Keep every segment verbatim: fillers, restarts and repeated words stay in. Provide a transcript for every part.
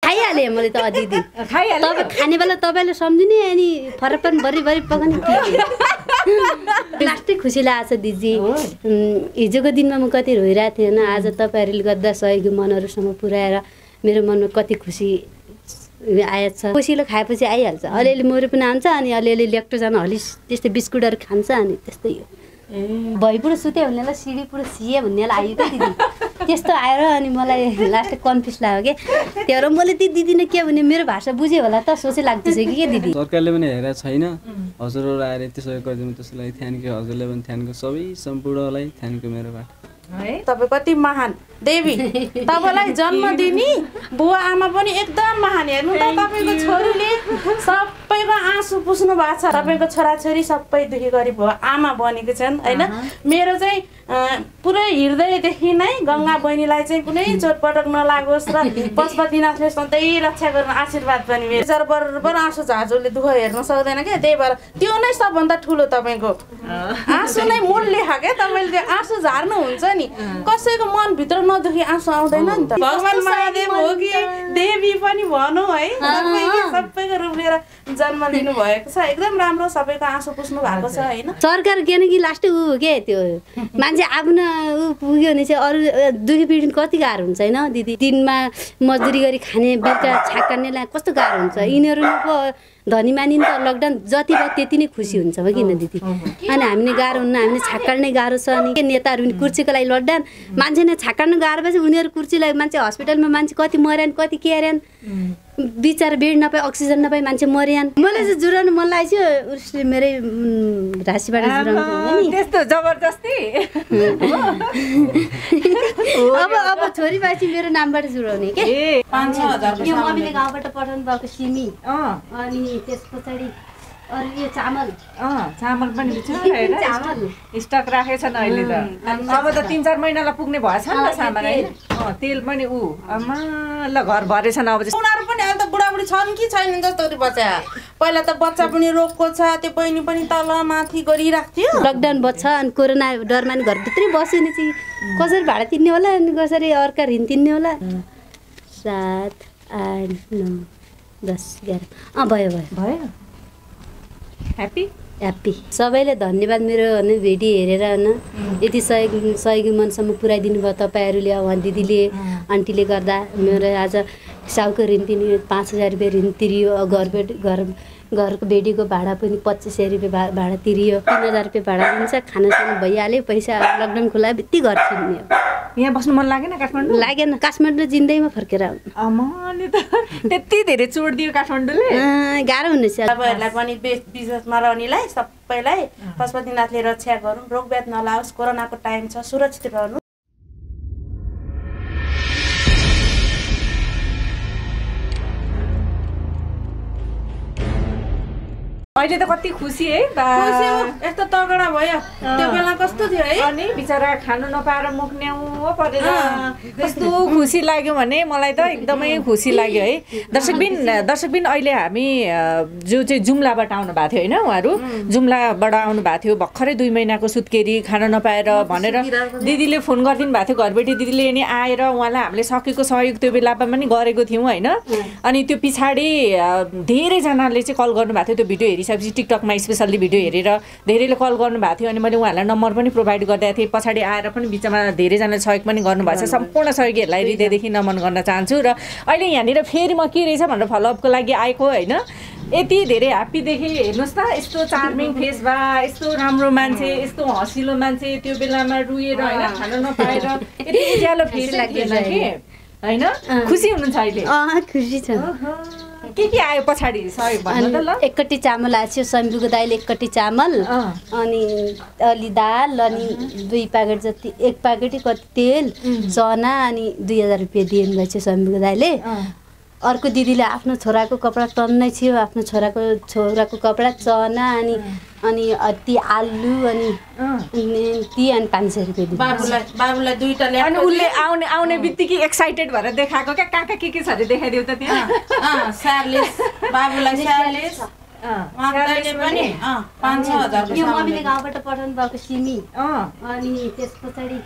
खाइहालेँ मैले त दिदी खाइहाले तपाईँ खाने बेला तपाईँले सम्झिने अनि फरक पनि भरि पकाउने लास्टै खुसी लागेको छ दिदी हिजोको दिनमा म कति रोइरहेको थिएँ होइन आज तपाईँहरूले गर्दा सहयोगी मनहरूसम्म पुर्याएर मेरो मनमा कति खुसी आएछ कोसिलो खाएपछि आइहाल्छ अलिअलि मरो पनि आउँछ अनि अलिअलि ल्याक्टोजन हलिस त्यस्तै बिस्कुटहरू खान्छ अनि त्यस्तै हो भइपुरो सुते भन्नेलाई सिडी पुरो सिए भन्नेलाई आयो क्या दिदी त्यस्तो आएर अनि मलाई लास्ट कन्फ्युज लाग्यो क्या त्यही भएर मैले ती दिदीले के भने मेरो भाषा बुझ्यो होला त सोचे लाग्दैछ कि के दिदी सरकारले पनि हेरेको छैन हजुरहरू आएर यति सहयोग गरिदिनु त्यसलाई थ्याङ्क यू हजुरले पनि थ्याङ्क यू सबै सम्पूर्णलाई थ्याङ्क यू मेरोबाट है तपाईँ कति महान देवी तपाईँलाई जन्म दिने बुवा आमा पनि एकदम महान हेर्नु त तपाईँको छोरीले सबैको आँसु पुस्नु भएको छ तपाईँको छोराछोरी सबै दुखी गरी भयो आमा बनेको छन् होइन मेरो चाहिँ पुरै हृदयदेखि नै गङ्गा बहिनीलाई चाहिँ कुनै चोटपटक नलागोस् र पशुपतिनाथले सधैँ रक्षा गर्न आशीर्वाद पनि मेरो बराबर आँसु झाँझोले दुःख हेर्न सक्दैन क्या त्यही भएर त्यो नै सबभन्दा ठुलो तपाईँको आँसु नै मूल्य हो क्या तपाईँले त्यो आँसु झार्नुहुन्छ नि कसैको मनभित्र नदुखी आँसु आउँदैन नि त भगवान् महादेव हो कि देवी पनि भनौँ है सबैको रूप लिएर जन्म दिनु भएको छ एकदम राम्रो सबैको आँसु पुस्नु भएको छ होइन सरकार किनकि लास्टै ऊ हो के त्यो मान्छे आफ्नो ऊ पुग्यो भने चाहिँ अरू दुखी पीडित कति गाह्रो हुन्छ होइन दिदी दिनमा मजदुरी गरी खाने बेलुका छाक्कानेलाई कस्तो गाह्रो हुन्छ यिनीहरू पो धनी मानिन् त लकडाउन जति भयो त्यति नै खुसी हुन्छ हो किन दिदी अनि हामीले गाह्रो हुन्न हामीले छाक्काल्नै गाह्रो छ अनि नेताहरू पनि कुर्सीको लागि लकडाउन मान्छे नै छाक्काल्नु गाह्रो भएपछि उनीहरू कुर्सीलाई मान्छे हस्पिटलमा मान्छे कति मर्यान् कति के अऱ्यान् बिचार बेड नपाए अक्सिजन नपाए मान्छे मर्यान् मैले चाहिँ जुराउनु मन लागेको थियो उसले मेरै राशिबाट जुराउनु त्यस्तो जबरजस्ती अब अब छोरी बासी मेरो नामबाट जुराउने के पाँच छ हजार यो मम्मीले गाउँबाट पठाउनु भएको सिमी अनि त्यस पछाडि अरू यो चामल चामल पनि छ स्टक राखेको छन् अहिले त अब त तिन चार महिनालाई पुग्ने भएछ नि त सामान है तेल पनि ऊ आमा ल घर भरेछन् अब उनीहरू पनि अहिले त बुढाबुढी छन् कि छैन जस्तो बच्चा पहिला त बच्चा पनि रोगको छ त्यो बहिनी पनि तल माथि गरिरहेको थियो लकडाउन बच्छ अनि कोरोना डरमा नि घरभित्रै बस्यो भने चाहिँ कसरी भाडा तिर्ने होला अनि कसरी अर्का ऋण तिर्ने होला सात आठ नौ दस एघार अँ भयो भयो भयो ह्याप्पी ह्याप्पी सबैले धन्यवाद मेरो होइन भिडियो हेरेर होइन यति सहयोग सहयोगी मनसम्म पुऱ्याइदिनु भयो तपाईँहरूले उहाँ दिदीले आन्टीले गर्दा मेरो आज साउको ऋण तिर्यो पाँच हजार रुपियाँ ऋण तिरियो घर बेड घर घरको बेडीको भाडा पनि पच्चिस सय रुपियाँ भा भाडा तिरियो तिन हजार रुपियाँ भाडा दिन्छ खानासाना भइहाल्यो पैसा लकडाउन खुला बित्ति घर छिर्ने यहाँ बस्नु मन लागेन काठमाडौँ लागेन काठमाडौँ जिन्दगीमा फर्केर आउने त त्यति धेरै चोट दियो काठमाडौँले गाह्रो हुनेछ तपाईँहरूलाई पनि बिजनेसमा रहनेलाई सबैलाई पशुपतिनाथले रक्षा गरौँ रोग व्याध नलाओस् कोरोनाको टाइम छ सुरक्षित रहनु अहिले त कति खुसी है खुसी हो यस्तो तगडा भयो त्यो बेला कस्तो थियो है अनि बिचरा खानु नपाएर मुख न्याउ परेर कस्तो खुसी लाग्यो भने मलाई त एकदमै खुसी लाग्यो है दर्शकबिन दर्शकबिन अहिले हामी जो चाहिँ जुम्लाबाट आउनु भएको थियो होइन उहाँहरू जुम्लाबाट आउनु भएको थियो भर्खरै दुई महिनाको सुत्केरी खान नपाएर भनेर दिदीले फोन गरिदिनु भएको थियो घरबेटी दिदीले नि आएर उहाँलाई हामीले सकेको सहयोग त्यो बेलामा पनि गरेको थियौँ होइन अनि त्यो पछाडि धेरैजनाले चाहिँ कल गर्नुभएको थियो त्यो भिडियो हेरिसकेपछि टिकटकमा स्पेसल्ली भिडियो हेरेर धेरैले कल गर्नुभएको थियो अनि मैले उहाँहरूलाई नम्बर पनि प्रोभाइड गरिदिएको थिएँ पछाडि आएर पनि बिचमा धेरैजनाले सहयोग पनि गर्नुभएको छ सम्पूर्ण सहयोगीहरूलाई हृदयदेखि नमन गर्न चाहन्छु र अहिले यहाँनिर फेरि म के रहेछ भनेर फलोअपको लागि आएको होइन यति धेरै ह्याप्पी देखेँ हेर्नुहोस् त यस्तो चार्मिङ फेस भा यस्तो राम्रो मान्छे यस्तो हँसिलो मान्छे त्यो बेलामा रुएर होइन खान नपाएर यति उज्यालो फेस लाग्दैन कि होइन खुसी हुनुहुन्छ अहिले खुसी छ के के आयो पछाडि सहयोग भन्नु त ल एकटी चामल आयो सम्बुको दाइले एकटी चामल अनि अलि दाल अनि दुई प्याकेट जति एक प्याकेटै कति तेल चना अनि दुई हजार रुपियाँ दिनु भएछ सम्बुको दाइले अर्को दिदीले आफ्नो छोराको कपडा टन्नै थियो आफ्नो छोराको छोराको कपडा चना अनि अनि ती आलु अनि ती अनि पाँच सय रुपियाँ दिनु बाबुलाई बाबुलाई दुईटा ल्याएर अनि उसले आउने आउने बित्तिकै एक्साइटेड भएर देखाएको क्या कहाँ कहाँ के के छ अरे देखाइदेऊ त त्यहाँ स्यालेस बाबुलाई स्यालेस उहाँले पनि पाँच छ हजार यो मम्मीले गाउँबाट पठाउनु भएको सिमी अनि त्यस पछाडि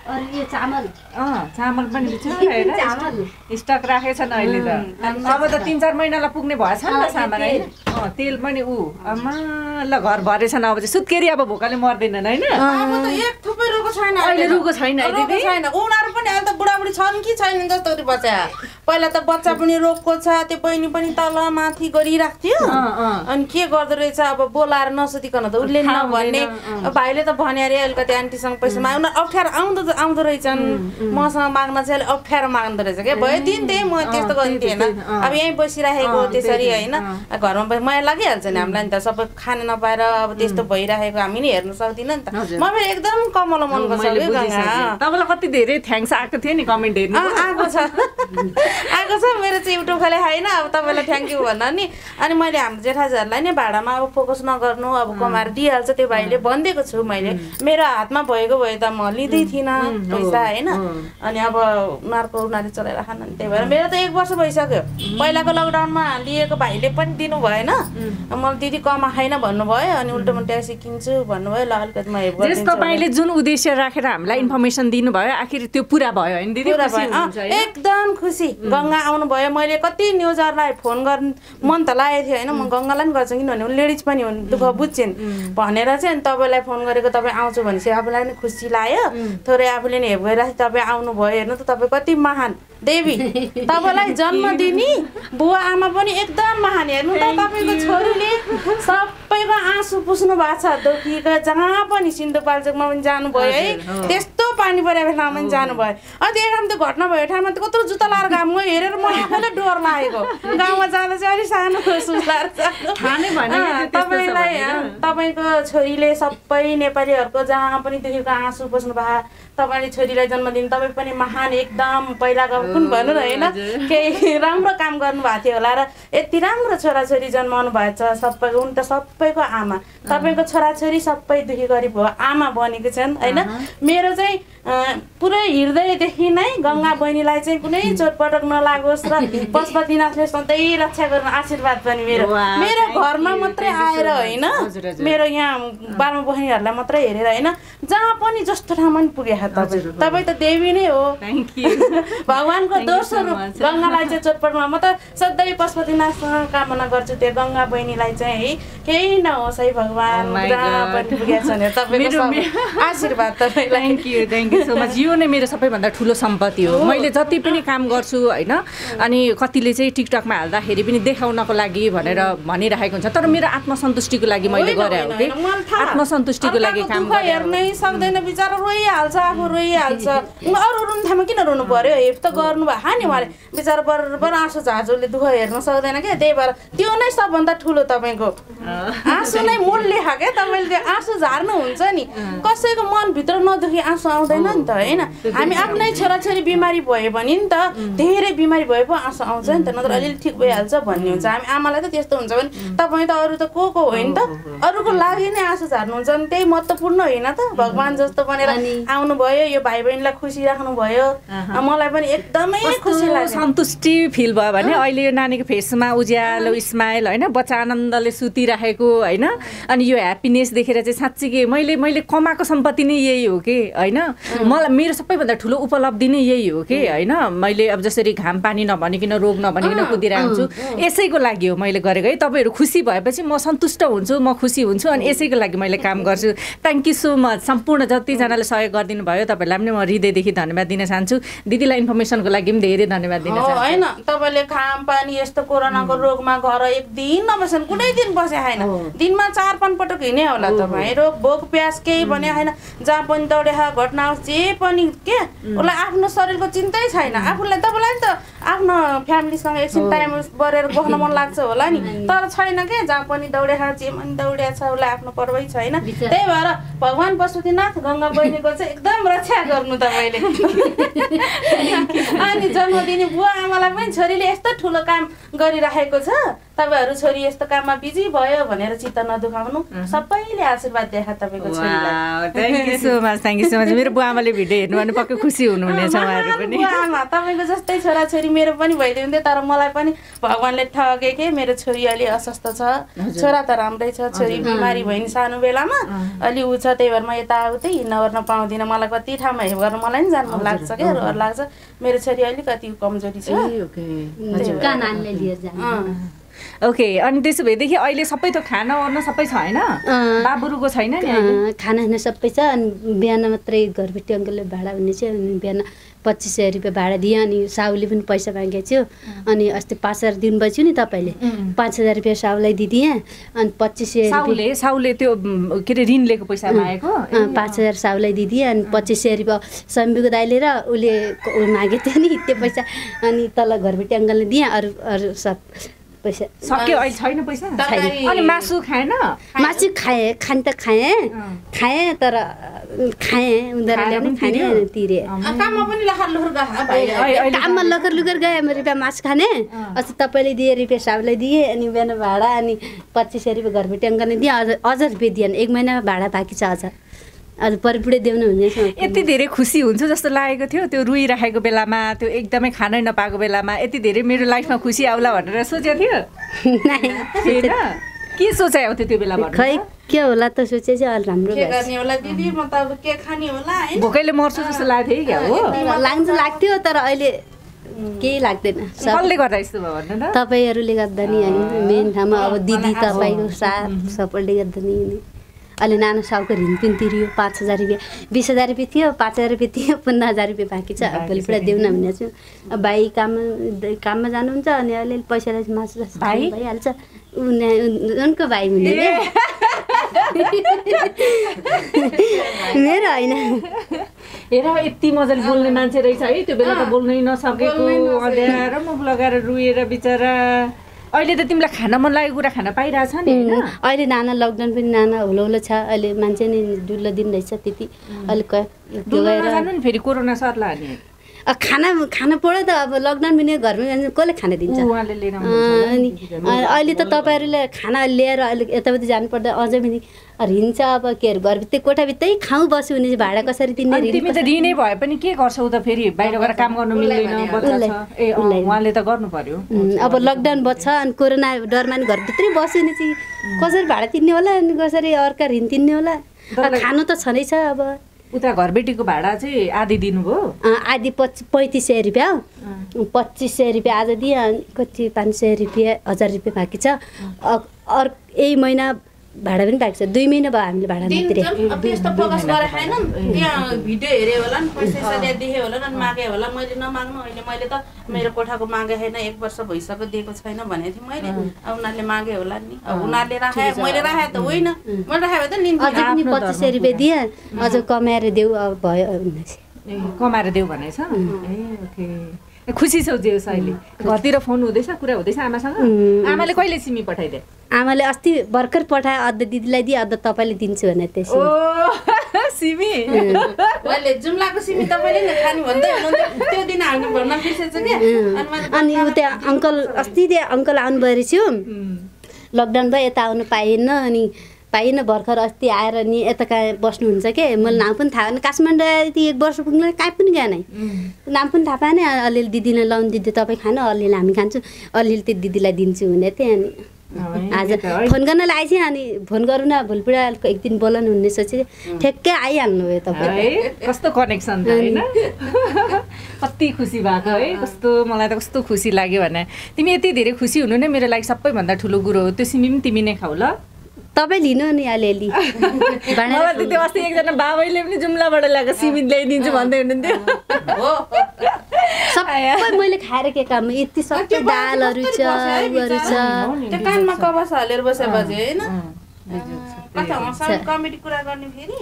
अरू यो चामल अँ चामल पनि छ हेर स्टक राखेछन् अहिले त अब त तिन चार महिनालाई पुग्ने भएछ नि त सामान होइन अँ तेल पनि ऊ आमा ल घर भरेछन् अब चाहिँ सुत्केरी अब भोकाले मर्दैनन् होइन अब त एक थुप्रै रुखो छैन अहिले रुखो छैन है दिदी छैन उनीहरू पनि अहिले त बुढाबुढी छन् कि छैनन् जस्तो बच्चा पहिला त बच्चा पनि रोगको छ त्यो बहिनी पनि तल माथि गरिरहेको थियो अनि के गर्दो रहेछ अब बोलाएर नसुतिकन त उसले नभन्ने भाइले त भने अरे अलिकति आन्टीसँग पैसा माग्नु अप्ठ्यारो आउँदो आउँदो रहेछन् मसँग माग्न चाहिँ अलिक अप्ठ्यारो माग्दो रहेछ क्या भयो दिन्थेँ म त्यस्तो गरिन्थेँ होइन अब यहीँ बसिराखेको त्यसरी होइन घरमा पैसा माया लागिहाल्छ नि हामीलाई नि त सबै खान नपाएर अब त्यस्तो भइराखेको हामी नि हेर्न सक्दिनँ नि त म फेरि एकदम कमलो मनको छ कि गङ्गा तपाईँलाई कति धेरै थ्याङ्क्स आएको थियो नि कमेन्ट हेर्नु आएको छ आएको छ मेरो चाहिँ युट्युब खाले होइन अब तपाईँलाई थ्याङ्क यू भन्न नि अनि मैले हाम्रो जेठाजीहरूलाई नि भाडामा अब फोकस नगर्नु अब कमाएर दिइहाल्छ त्यो भाइले भनिदिएको छु मैले मेरो हातमा भएको भए त म लिँदै थिइनँ पैसा होइन अनि अब उनीहरूको उनीहरूले चलाएर खान त्यही भएर मेरो त एक वर्ष भइसक्यो पहिलाको लकडाउनमा लिएको भाइले पनि दिनु भएन मलाई दिदी कमा खाइन भन्नुभयो अनि उल्टो म ट्याक्सी किन्छु भन्नुभयो ल अलिकति म हेल्प गरिदिन्छु तपाईँले जुन उद्देश्य राखेर हामीलाई इन्फर्मेसन दिनुभयो आखिर त्यो पुरा भयो होइन दिदी एकदम खुसी गङ्गा आउनुभयो मैले कति न्युजहरूलाई फोन गर्नु मन त लागेको थियो होइन म गङ्गालाई पनि गर्छु किनभने लेडिज पनि हुन् दुःख बुझ्छन् भनेर चाहिँ तपाईँलाई फोन गरेको तपाईँ आउँछु भनेपछि आफूलाई पनि खुसी लाग्यो थोरै आफूले नि हेप गरिरहेको तपाईँ आउनुभयो हेर्नु त तपाईँ कति महान देवी तपाईँलाई जन्म दिने बुवा आमा पनि एकदम महान हेर्नु त तपाईँको छोरीले सबैको आँसु पुस्नु भएको छ दुखीको जहाँ पनि सिन्धुपाल्चोकमा पनि जानुभयो है त्यस्तो पानी परेको ठाउँमा पनि जानुभयो अझ एक ठाउँ त्यो घटना भएको ठाउँमा त कत्रो जुत्ता लाएर घाम म हेरेर म आफैलाई डर लागेको गाउँमा जाँदा चाहिँ अलिक सानो सुस्लाएर तपाईँलाई तपाईँको छोरीले सबै नेपालीहरूको जहाँ पनि दुखीको आँसु पुस्नु भयो तपाईँले छोरीलाई जन्म दिनु तपाईँ पनि महान एकदम पहिलाको कुन भन्नु न होइन केही राम्रो काम गर्नुभएको थियो होला र यति राम्रो छोराछोरी जन्माउनु भएको छ सबैको उनी त सबैको आमा तपाईँको छोराछोरी सबै दुखी गरिब भयो आमा बनेको छन् होइन मेरो चाहिँ पुरै हृदयदेखि नै गङ्गा बहिनीलाई चाहिँ कुनै चोटपटक नलागोस् र पशुपतिनाथले सधैँ रक्षा गर्नु आशीर्वाद पनि मेरो मेरो घरमा मात्रै आएर होइन मेरो यहाँ बालमा बहिनीहरूलाई मात्रै हेरेर होइन जहाँ पनि जस्तो ठाउँमा पनि पुगे तपाईँ तपाईँ त देवी नै हो भगवान्को दोस्रो रूप गङ्गालाई चाहिँ चोटपटकमा म त सधैँ पशुपतिनाथसँग कामना गर्छु त्यो गङ्गा बहिनीलाई चाहिँ है केही नहोस् है भगवान् जहाँ पनि पुगेको छ भने तपाईँको आशीर्वाद तपाईँलाई thank you thank you so much यो नै मेरो सबैभन्दा ठुलो सम्पत्ति हो मैले जति पनि काम गर्छु होइन अनि कतिले चाहिँ टिकटकमा हाल्दाखेरि पनि देखाउनको लागि भनेर भनिरहेको हुन्छ तर मेरो आत्मसन्तुष्टिको लागि मैले गरेँ हो कि आत्मसन्तुष्टिको लागि काम गरेँ हेर्नै सक्दैन बिचरा रोइहाल्छ आफू रोइहाल्छ अरू रुनु थामा किन रुनु पर्यो हेप त गर्नु भयो नि उहाँले बिचरा बराबर आँसु झाँझोले दुःख हेर्न सक्दैन क्या त्यही भएर त्यो नै सबभन्दा ठुलो तपाईँको आँसु नै मूल्य खा क्या तपाईँले त्यो आँसु झार्नु हुन्छ नि कसैको मनभित्र नदुखी आँसु आउँदैन नि त होइन हामी आफ्नै छोराछोरी बिमारी भयो भने नि त धेरै बिमारी भए पो आँसु आउँछ नि त नत्र अलिअलि ठिक भइहाल्छ भन्ने हुन्छ हामी आमालाई त त्यस्तो हुन्छ भने तपाईँ त अरू त को को होइन त अरूको लागि नै आँसु झार्नुहुन्छ नि त्यही महत्त्वपूर्ण होइन त भगवान् जस्तो बनेर आउनुभयो यो भाइ बहिनीलाई खुसी राख्नुभयो मलाई पनि एकदमै खुसी लाग्यो सन्तुष्टि फिल भयो भने अहिले यो नानीको फेसमा उज्यालो स्माइल होइन बच्चा आनन्दले सुतिराखेको होइन अनि यो ह्याप्पिनेस देखेर चाहिँ साँच्चीकै मैले मैले कमाएको सम्पत्ति नै यही हो कि होइन मलाई मेरो सबैभन्दा ठुलो उपलब्धि नै यही हो कि होइन मैले अब जसरी घाम पानी नभनिकन रोग नभनिकन कुदिरहेको छु यसैको लागि हो मैले गरेको है तपाईँहरू खुसी भएपछि म सन्तुष्ट हुन्छु म खुसी हुन्छु अनि यसैको लागि मैले काम गर्छु थ्याङ्क यू सो मच सम्पूर्ण जतिजनाले सहयोग गरिदिनु भयो तपाईँहरूलाई पनि म हृदयदेखि धन्यवाद दिन चाहन्छु दिदीलाई इन्फर्मेसनको लागि पनि धेरै धन्यवाद दिन चाहन्छु होइन तपाईँले घाम पानी यस्तो कोरोनाको रोगमा घर एक दिन नबसेन कुनै दिन बसे छैन दिनमा चार पाँच पटक हिँडे होला तपाईँ रोग भोक प्यास केही भने होइन जहाँ पनि दौडे घटना होस् जे पनि के उसलाई आफ्नो शरीरको चिन्तै छैन आफूलाई तपाईँलाई त आफ्नो फ्यामिलीसँग एकछिन टाइम बरेर बस्न मन लाग्छ होला नि तर छैन के जहाँ पनि दौडे जे पनि दौडिया छ उसलाई आफ्नो पर्वै छैन त्यही भएर भगवान् पशुपतिनाथ गङ्गा बहिनीको चाहिँ एकदम रक्षा गर्नु तपाईँले अनि जन्म दिने बुवा आमालाई पनि छोरीले यस्तो ठुलो काम गरिराखेको छ तपाईँहरू छोरी यस्तो काममा बिजी भयो भने भनेर चित्त नदुखाउनु सबैले आशीर्वाद देखा तपाईँको छोरीलाई thank you so much thank you so much मेरो बुवा आमाले भिडियो हेर्नु भने पक्कै खुसी हुनुहुनेछ उहाँहरू पनि आमा तपाईँको जस्तै छोराछोरी मेरो पनि भइदियो हुन्थ्यो तर मलाई पनि भगवान्ले ठगे के मेरो छोरी अलि अस्वस्थ छ छोरा त राम्रै छ छोरी बिमारी भइन् सानो बेलामा अलि ऊ छ त्यही भएर म यताउतै हिँड्न ओर्न पाउँदिनँ मलाई कति ठाउँमा हेल्प गर्न मलाई नि जानु लाग्छ क्या डर लाग्छ मेरो छोरी अलिकति कमजोरी छ ओके अनि त्यसो भएदेखि अहिले सबै त खाना ओर्न सबै छ होइन बाबुरुको छैन नि खाना खाना सबै छ अनि बिहान मात्रै घरबेटी अङ्कलले भाडा हुने चाहिँ अनि बिहान पच्चिस सय रुपियाँ भाडा दिएँ अनि साउले पनि पैसा मागेको थियो अनि अस्ति पाँच हजार दिनुभएछ नि तपाईँले पाँच हजार रुपियाँ साउलाई दिदिएँ अनि पच्चिस सय साउले साउले त्यो के अरे ऋण लिएको पैसा मागेको पाँच हजार साउलाई दिदिएँ अनि पच्चिस सय रुपियाँ सम्बीको दाइले र उसले मागेको थियो नि त्यो पैसा अनि तल घरबेटी अङ्कलले दिएँ अरू अरू सब पैसा सक्यो अहिले छैन पैसा अनि मासु खाएन मासु खाएँ खान त खाएँ खाएँ तर खाएँ उनीहरूले पनि खाने तिरे काममा पनि लखर लुखर गए काममा लखर लुखर गएँ म रुपियाँ मासु खाने अस्ति तपाईँले दिए रुपियाँ साबलाई दिएँ अनि बिहान भाडा अनि पच्चिस सय रुपियाँ घरबेटी अङ्कलले दिएँ अझ अझ रुपियाँ दिएन एक महिना भाडा बाँकी छ अझ अझ परिपुडे देउनु हुँदैछ यति धेरै खुसी हुन्छ जस्तो लागेको थियो त्यो रुइराखेको बेलामा त्यो एकदमै खानै नपाएको बेलामा यति धेरै मेरो लाइफमा खुसी आउला भनेर सोचेको थियो के सोचायो थियो त्यो बेलामा खै के होला त सोचे चाहिँ अलि राम्रो के गर्ने होला दिदी म त अब के खाने होला हैन भोकैले मर्छु जस्तो लाग्थ्यो क्या हो लाग्छ लाग्थ्यो तर अहिले केही लाग्दैन कसले गर्दा यस्तो भयो भन्नु त तपाईँहरूले गर्दा नि अनि मेन ठाउँमा अब दिदी तपाईँको साथ सपोर्टले गर्दा नि अहिले नानो साउको ऋण पनि तिरियो पाँच हजार रुपियाँ बिस हजार रुपियाँ थियो पाँच हजार रुपियाँ थियो पन्ध्र हजार रुपियाँ बाँकी छ भोलिपल्ट देऊ न भनेको छु अब भाइ काममा काममा जानुहुन्छ अनि अलिअलि पैसालाई मासु भाइ भइहाल्छ उनको भाइ हुने मेरो होइन हेर यति मजाले बोल्ने मान्छे रहेछ है त्यो बेला त बोल्नै नसकेको अँध्यारो मुख लगाएर रुएर बिचरा अहिले त तिमीलाई खान मन लागेको कुरा खान पाइरहेछ नि अहिले नाना लकडाउन पनि नाना हुलो छ अहिले मान्छे नि डुल्लो दिन रहेछ त्यति अलिक जानु नि फेरि कोरोना सर्ला नि खाना खाना पऱ्यो त अब लकडाउन पनि घरमै कसले खाना दिन्छ अनि अहिले त तपाईँहरूले खाना लिएर अलिक यताउति जानुपर्दा अझै पनि ऋण छ अब के अरे घरभित्रै कोठाभित्रै खाउँ बस्यो भने भाडा कसरी तिमीले तिमी त ऋणै भए पनि के गर्छौ त फेरि बाहिर गएर काम गर्नु मिल्दैन बच्चा छ ए उहाँले त गर्नु पर्यो अब लकडाउन बच्छ अनि कोरोना डरमा नि घरभित्रै बस्यो भने चाहिँ कसरी भाडा तिर्ने होला अनि कसरी अर्का ऋण तिर्ने होला खानु त छँदैछ अब उता घरबेटीको भाडा चाहिँ आधी दिनुभयो आधी पच्चिस पैँतिस सय रुपियाँ पच्चिस सय रुपियाँ आज दिएँ अनि कति पाँच सय रुपियाँ हजार रुपियाँ बाँकी छ अरू यही महिना भाडा पनि बाँकी छ दुई महिना भयो हामीले भाडा नतिरे त्यस्तो फोकस गरे हैन त्यहाँ भिडियो हेरे होला नि पैसा सल्या देखे होला नि मागे होला मैले नमाग्नु अहिले मैले त मेरो कोठाको मागे हैन एक वर्ष भइसक्यो दिएको छैन भनेको थिएँ मैले अब उनीहरूले मागे होला नि अब उनीहरूले राखे मैले राखे त होइन मैले राखे त लिन्छु अझ पनि पच्चिस सय रुपियाँ दिएँ अझ कमाएर देऊ अब भयो कमाएर देऊ भनेछ ए ओके खुसी छौ जे अहिले घरतिर फोन हुँदैछ कुरा हुँदैछ आमासँग आमाले कहिले सिमी पठाइदिए आमाले अस्ति भर्खर पठाए अद्ध दिदीलाई दिए अद्ध तपाईँले दिन्छु भने त्यसो सिमी मैले जुम्लाको सिमी तपाईँले नै खानु भन्दै हुनुहुन्थ्यो त्यो दिन हामी भन्न बिर्सेछ के अनि उ त्यहाँ अङ्कल अस्ति त्यहाँ अङ्कल आउनुभयो रहेछ लकडाउन भयो यता आउनु पाएन अनि पाइन भर्खर अस्ति आएर नि यता कहाँ बस्नुहुन्छ के मैले नाम पनि थाहा भएन काठमाडौँ यति एक वर्ष पुग्नु कहीँ पनि गएन नाम पनि थाहा पाएन अलिअलि दिदीलाई लाउनु दिदी तपाईँ खानु अलिअलि हामी खान्छौँ अलिअलि त्यो दिदीलाई दिन्छु भने थिएँ अनि आज फोन गर्न लागेको थिएँ अनि फोन गरौँ न भोलिपुरा एक दिन बोलाउनु हुने सोचे ठ्याक्कै आइहाल्नु भयो तपाईँ कस्तो कनेक्सन होइन कति खुसी भएको है कस्तो मलाई त कस्तो खुसी लाग्यो भने तिमी यति धेरै खुसी हुनु नै मेरो लागि सबैभन्दा ठुलो कुरो हो त्यो सिमी पनि तिमी नै खाऊ ल तपाईँ लिनु नि अलिअलि मलाई त्यो अस्ति एकजना बाबैले पनि जुम्लाबाट ल्याएको सिमी ल्याइदिन्छु भन्दै हुनुहुन्थ्यो सबै मैले खाएर के काम यति सबै दालहरू छ उयोहरू छ त्यो कानमा कबस हालेर बसेपछि होइन कता हँसाउने कमेडी कुरा गर्ने फेरि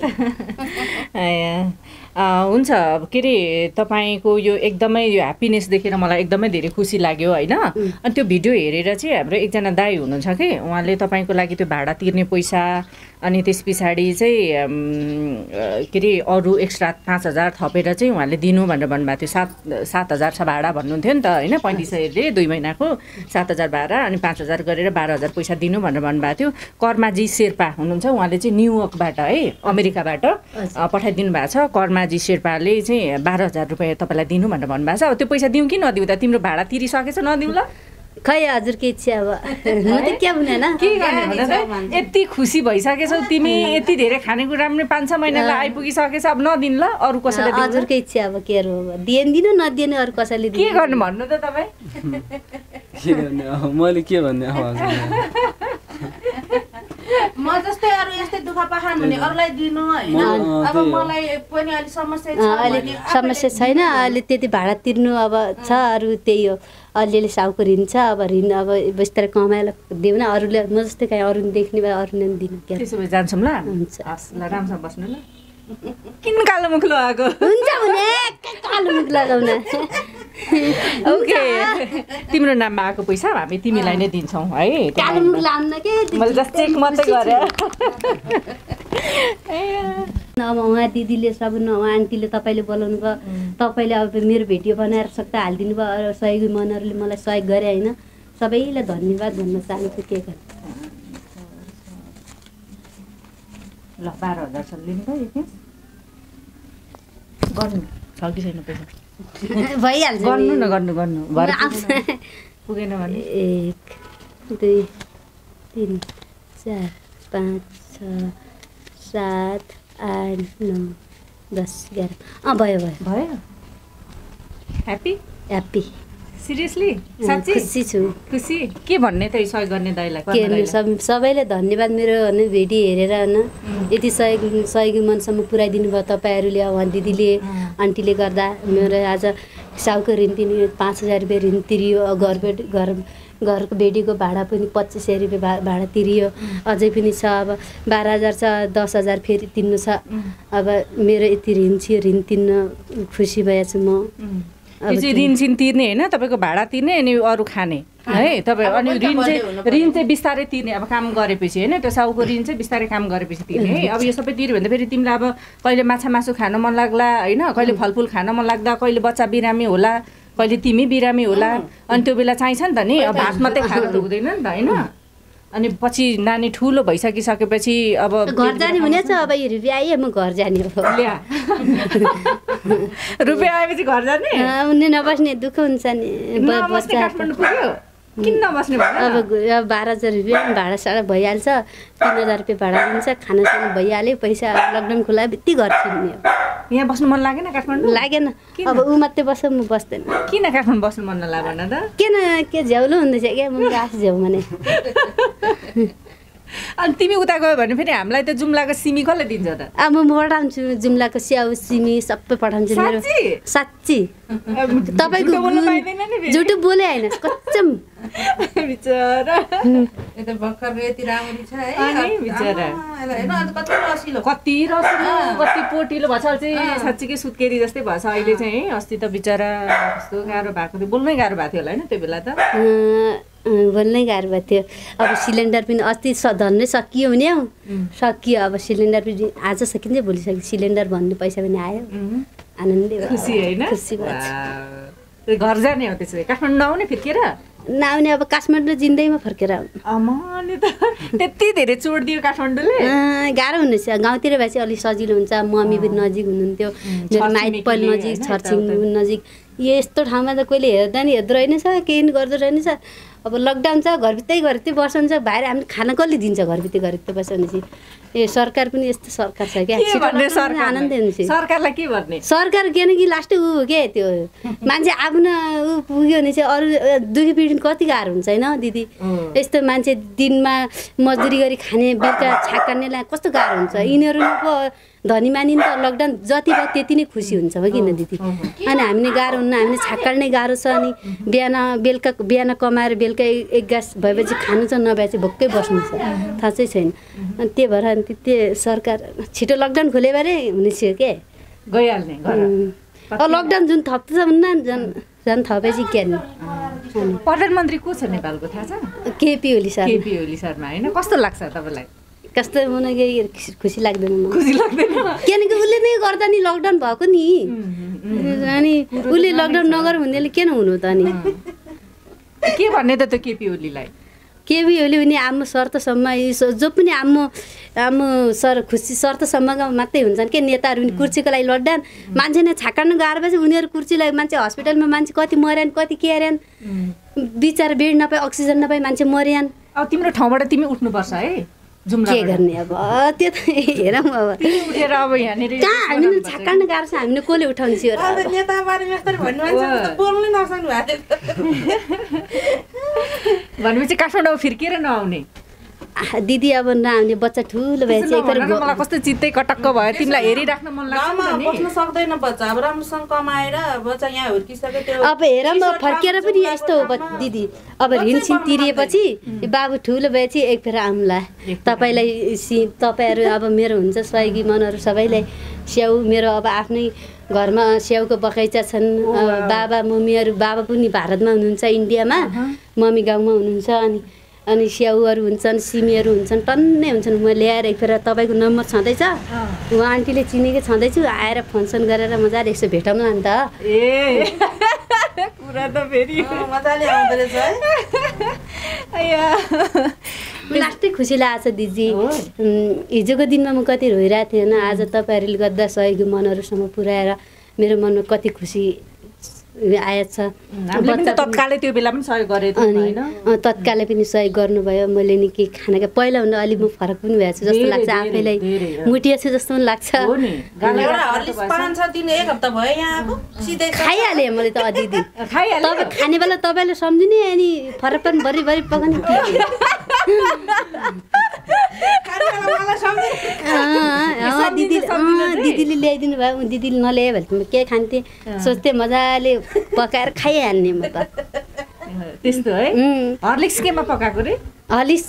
हुन्छ के अरे तपाईँको यो एकदमै यो ह्याप्पिनेस देखेर मलाई एकदमै धेरै खुसी लाग्यो होइन अनि त्यो भिडियो हेरेर चाहिँ हाम्रो एकजना दाइ हुनुहुन्छ कि उहाँले तपाईँको लागि त्यो भाडा तिर्ने पैसा अनि त्यस पछाडि चाहिँ के अरे अरू एक्स्ट्रा पाँच हजार थपेर चाहिँ उहाँले दिनु भनेर भन्नुभएको थियो सात सात हजार छ भाडा भन्नुहुन्थ्यो नि त होइन पैँतिस सयले दुई महिनाको सात हजार भाडा अनि पाँच हजार गरेर बाह्र हजार पैसा दिनु भनेर भन्नुभएको थियो कर्माजी शेर्पा हुनुहुन्छ उहाँले चाहिँ न्युयोर्कबाट है अमेरिकाबाट पठाइदिनु भएको छ कर्माजी शेर्पाले चाहिँ बाह्र हजार रुपियाँ तपाईँलाई दिनु भनेर भन्नुभएको छ अब त्यो पैसा दिउँ कि नदिउँ त तिम्रो भाडा तिरिसकेछ नदिउँ ल खै हजुरको इच्छा अब म त के भनेन के गर्ने भन्दा त यति खुसी भइसकेछौ तिमी यति धेरै खानेकुरा पनि पाँच छ महिनालाई आइपुगिसकेछ अब नदिनु ल अरू कसैले हजुरको इच्छा अब के हो दिएन दिनु नदिनु अरू कसैले के गर्नु भन्नु त तपाईँ के गर्ने मैले के भन्ने म जस्तै अरू यस्तै दुःख पाखान भने अरूलाई दिनु होइन अब मलाई पनि अलि समस्या छ अहिले समस्या छैन अहिले त्यति भाडा तिर्नु अब छ अरू त्यही हो अलिअलि साउको ऋण छ अब ऋण अब बिस्तारै कमाएर दिउँ न अरूले म जस्तै कहीँ अरू देख्ने भए अरूले पनि दिनु क्या त्यसो भए जान्छौँ ल हुन्छ ल राम्रोसँग बस्नु ल किन कालो मुख लगाएको हुन्छ भने कालो मुख लगाउन ओके तिम्रो नाममा आएको पैसा हामी तिमीलाई नै दिन्छौँ है कालो मुख लाउन के मैले जस्ट चेक मात्रै गरेँ अब उहाँ दिदीले सब न उहाँ आन्टीले तपाईँले बोलाउनु भयो तपाईँले अब मेरो भिडियो बनाएर सक्दा हालिदिनु भयो सहयोगी मनहरूले मलाई सहयोग गरे होइन सबैलाई धन्यवाद भन्न चाहन्छु के गर्नु ल बाह्र हजार छ लिनु त एकखेप गर्नु छ कि छैन पैसा भइहाल्छ गर्नु न गर्नु गर्नु भरे पुगेन भने एक दुई तिन चार पाँच छ सात आठ नौ दस एघार अँ भयो भयो भयो ह्याप्पी ह्याप्पी सिरियसली साँच्चै खुसी छु खुसी के भन्ने त सहयोग गर्ने दाइलाई के सब सबैले धन्यवाद मेरो होइन भिडियो हेरेर होइन यति सहयोग सहयोगी मनसम्म पुऱ्याइदिनु भयो तपाईँहरूले उहाँ दिदीले आन्टीले गर्दा मेरो आज साउको ऋण तिर्नु पाँच हजार रुपियाँ ऋण तिरियो घर बेटी घर घरको बेडीको भाडा पनि पच्चिस सय रुपियाँ भा भाडा तिरियो अझै पनि छ अब बाह्र हजार छ दस हजार फेरि तिर्नु छ अब मेरो यति ऋण थियो ऋण तिर्न खुसी भएछु म यो चाहिँ ऋण सिन तिर्ने होइन तपाईँको भाडा तिर्ने अनि अरू खाने है तपाईँ अनि ऋण चाहिँ ऋण चाहिँ बिस्तारै तिर्ने अब काम गरेपछि होइन त्यो साउको ऋण चाहिँ बिस्तारै काम गरेपछि तिर्ने है अब यो सबै तिर्यो भने त फेरि तिमीलाई अब कहिले माछा मासु खान मन लाग्ला होइन कहिले फलफुल खान मन लाग्दा कहिले बच्चा बिरामी होला कहिले तिमी बिरामी होला अनि त्यो बेला चाहिन्छ नि त नि अब भात मात्रै खाएर त हुँदैन नि त होइन अनि पछि नानी ठुलो भइसकिसकेपछि अब घर जाने भने छ अब यो रुपियाँ आयो म घर जाने हो ल्या रुपियाँ आएपछि घर जाने उनी नबस्ने दुःख हुन्छ नि नबस्ने काठमाडौँ पुग्यो किन नबस्ने अब अब बाह्र हजार रुपियाँ भाडा साडा भइहाल्छ तिन हजार रुपियाँ भाडा दिन्छ खानासाना भइहाल्यो पैसा लकडाउन खुला बित्ति घर छिर्ने हो यहाँ बस्नु मन लागेन काठमाडौँ लागेन अब ऊ मात्रै बस्छ म बस्दैन किन काठमाडौँ बस्नु मन नलाग भन त किन के झ्याउलो हुँदैछ क्या म आस झ्याउ भने अनि तिमी उता गयो भने फेरि हामीलाई त जुम्लाको सिमी कसले दिन्छ त अब म पठाउँछु जुम्लाको स्याउ सिमी सबै पठाउँछु मेरो साँच्ची तपाईँको झुटो बोले होइन कच्चम बिचरा यता भर्खर यति राम्ररी छ है अनि बिचरा हैन अनि कति रसिलो कति रसिलो कति पोटिलो भछ चाहिँ साँच्चीकै सुत्केरी जस्तै भछ अहिले चाहिँ है अस्ति त बिचरा कस्तो गाह्रो भएको थियो बोल्नै गाह्रो भएको थियो होला हैन त्यो बेला त बोल्नै गाह्रो भएको थियो अब सिलिन्डर पनि अस्ति धन्दै सकियो भने हौ सकियो अब सिलिन्डर पनि आज सकिन्छ भोलि सकियो सिलिन्डर भन्ने पैसा पनि आयो आनन्दै खुसी हैन खुसी भयो घर जाने हो त्यसै काठमाडौँ नआउने फर्केर नआउने अब काठमाडौँ जिन्दैमा फर्केर आउनु अमाले त त्यति धेरै चोड दियो काठमाडौँले गाह्रो हुनेछ गाउँतिर भए चाहिँ अलिक सजिलो हुन्छ मम्मी पनि नजिक हुनुहुन्थ्यो मेरो माइतपल नजिक छरछिङ नजिक यस्तो ठाउँमा त कहिले हेर्दा नि हेर्दो रहेनछ केही नि गर्दो रहेनछ अब लकडाउन छ घरभित्रै घरभित्रै बस्नुहुन्छ बाहिर हामीले खाना कसले दिन्छ घरभित्रै घरभित्रै बस्नुहुन्छ ए सरकार पनि यस्तो सरकार छ क्या आनन्दै हुन्छ सरकारलाई के भन्ने सरकार किन कि लास्ट ऊ हो क्या त्यो मान्छे आफ्नो ऊ पुग्यो भने चाहिँ अरू दुखी पिँढी कति गाह्रो हुन्छ होइन दिदी यस्तो मान्छे दिनमा मजदुरी गरी खाने बेलुका छाक काट्नेलाई कस्तो गाह्रो हुन्छ यिनीहरू पो धनीमानी त लकडाउन जति भयो त्यति नै खुसी हुन्छ हो किन दिदी अनि हामीले गाह्रो हुन्न हामीले छाक्काल्नै गाह्रो छ अनि बिहान बेलुका बिहान कमाएर बेलुका एक गाँस भएपछि खानु चाहिँ नभए चाहिँ भोकै बस्नु छ थाहा चाहिँ छैन अनि त्यही भएर अनि त्यो सरकार छिटो लकडाउन खोल्यो भने हुने थियो के गइहाल्ने अब लकडाउन जुन थप्छ हुन्न झन् झन् थपेपछि के नि पर्यटन मन्त्री को छ नेपालको थाहा छ KP Oli sir KP Oli Sharma होइन कस्तो लाग्छ तपाईँलाई कस्तो मलाई केही खुसी लाग्दैन खुसी लाग्दैन किनकि उसले नै गर्दा नि लकडाउन भएको नि अनि उसले लकडाउन नगर हुनेले किन हुनु त नि के भन्ने त त्यो केपी ओलीलाई केपी ओली पनि आफ्नो शर्तसम्म जो पनि आफ्नो आफ्नो सर खुसी शर्तसम्मका मात्रै हुन्छन् के नेताहरू पनि कुर्सीको लागि लड्डान मान्छे नै छाकाड्नु गाह्रो भएपछि उनीहरू कुर्सीलाई मान्छे हस्पिटलमा मान्छे कति मर्यान् कति के अऱ्यान् बिचारा बेड नपाए अक्सिजन नपाए मान्छे मर्यान् अब तिम्रो ठाउँबाट तिमी उठ्नुपर्छ है के गर्ने अब त्यो त हेरौँ अब उठेर अब यहाँनिर कहाँ हामीले छाकाड्नु गाह्रो छ हामीले कसले उठाउँछ भनेपछि काठमाडौँ फिर्केर नआउने दिदी अब नआउने बच्चा ठुलो भएपछि मलाई कस्तो चित्तै कटक्क भयो तिमीलाई हेरिराख्न मन लाग्छ बस्न सक्दैन बच्चा अब राम्रोसँग कमाएर बच्चा यहाँ हुर्किसक्यो त्यो अब हेरौँ न फर्केर पनि यस्तो हो दिदी अब ऋण तिरिएपछि बाबु ठुलो भएपछि एक फेर आउँला तपाईँलाई सि तपाईँहरू अब मेरो हुन्छ सहयोगी मनहरू सबैलाई स्याउ मेरो अब आफ्नै घरमा स्याउको बगैँचा छन् बाबा मम्मीहरू बाबा पनि भारतमा हुनुहुन्छ इन्डियामा मम्मी गाउँमा हुनुहुन्छ अनि अनि स्याउहरू हुन्छन् सिमीहरू हुन्छन् टन्नै हुन्छन् म ल्याएर एक फेर तपाईँको नम्बर छँदैछ उहाँ आन्टीले चिनेकै छँदैछु आएर फोनसोन गरेर मजाले यसो भेटौँला नि त ए कुरा त फेरि मजाले आउँदो रहेछ है लास्टै खुसी लागेको छ दिदी हिजोको दिनमा म कति रोइरहेको थिएँ होइन आज तपाईँहरूले गर्दा सहयोगी मनहरूसम्म पुर्याएर मेरो मनमा कति खुसी आएछ तत्कालै त्यो बेला पनि सहयोग गरेको अनि तत्कालै पनि सहयोग गर्नुभयो मैले नि के खानाको पहिला भन्दा अलिक म फरक पनि भएको छु जस्तो लाग्छ आफैलाई मुटिया छु जस्तो पनि लाग्छ खाइहालेँ मैले त दिदी तपाईँ खाने बेला तपाईँले सम्झिने अनि फरक पनि भरि भरि पकाउने दिदी दिदीले ल्याइदिनु भयो दिदीले नल्यायो भने त म के खान्थेँ सोच्थेँ मजाले पकाएर खाइहाल्ने म त त्यस्तो है हर्लिक्स केमा पकाएको रे हर्लिक्स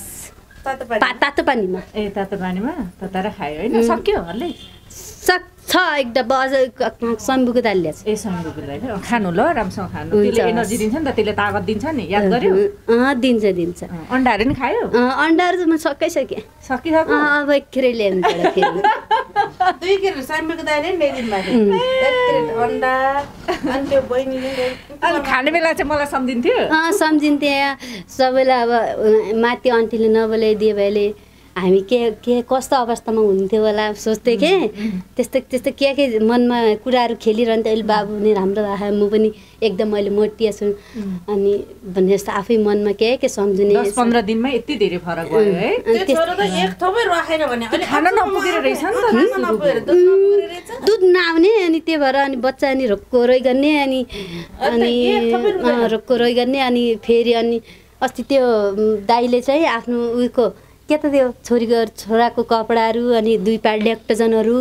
तातो पानीमा ए तातो पानीमा तताएर खायो होइन सक्यो हर्लिक्स सक्छ एक डब्बा अझ सम्बुको दाल ल्याएको ए सम्बुको दाल खानु ल राम्रोसँग खानु त्यसले एनर्जी दिन्छ नि त त्यसले तागत दिन्छ नि याद गर्यो अँ दिन्छ दिन्छ अन्डाहरू नि खायो अन्डाहरू त म सकिसकेँ सकिसक्यो अब एकखेरै ल्याउनु पर्यो फेरि दुई किलो सम्बुको दाल नै ल्याइदिनु भएको अन्डा अनि त्यो बहिनीले अनि खाने बेला चाहिँ मलाई सम्झिन्थ्यो अँ सम्झिन्थेँ सबैलाई अब माथि आन्टीले नबोलाइदियो भएले हामी के के कस्तो अवस्थामा हुन्थ्यो होला सोच्थेँ के त्यस्तो त्यस्तो के के मनमा कुराहरू खेलिरहन्थ्यो अहिले बाबु नै राम्रो आयो म पनि एकदम अहिले मोटिया छु अनि भन्ने जस्तो आफै मनमा के के सम्झिने दस पन्ध्र दिनमा यति धेरै फरक भयो है एक थोपै राखेन भने अलि खाना नपुगेर रहेछ नि त दुध नआउने अनि त्यही भएर अनि बच्चा अनि रोक्को रोइ गर्ने अनि अनि रोक्को रोइ गर्ने अनि फेरि अनि अस्ति त्यो दाइले चाहिँ आफ्नो उयोको के त त्यो छोरीको छोराको कपडाहरू अनि दुई पाड ल्याक्टोजनहरू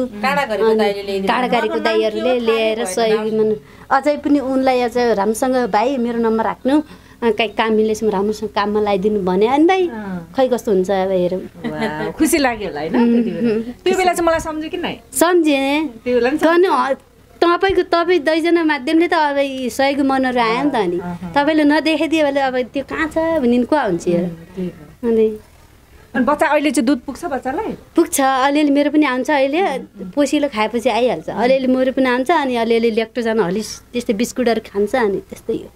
टाढा गरेको दाइहरूले ल्याएर सहयोगी मन अझै पनि उनलाई अझ राम्रोसँग भाइ मेरो नम्बर राख्नु कहीँ काम मिलेसम्म राम्रोसँग काममा लगाइदिनु भने अनि भाइ खै कस्तो हुन्छ अब हेरौँ खुसी लाग्यो होला होइन त्यो बेला चाहिँ मलाई सम्झ्यो कि नै सम्झेँ त्यो बेला तपाईँको तपाईँ दुईजना माध्यमले त अब सहयोगी मनहरू आयो नि त अनि तपाईँले नदेखाइदियो भने अब त्यो कहाँ छ भने को हुन्छ अनि अनि बच्चा अहिले चाहिँ दुध पुग्छ बच्चालाई पुग्छ अलिअलि मेरो पनि आउँछ अहिले पोसिलो खाएपछि आइहाल्छ अलिअलि मेरो पनि आउँछ अनि अलिअलि ल्याक्टोजन हलिस त्यस्तै बिस्कुटहरू खान्छ अनि त्यस्तै हो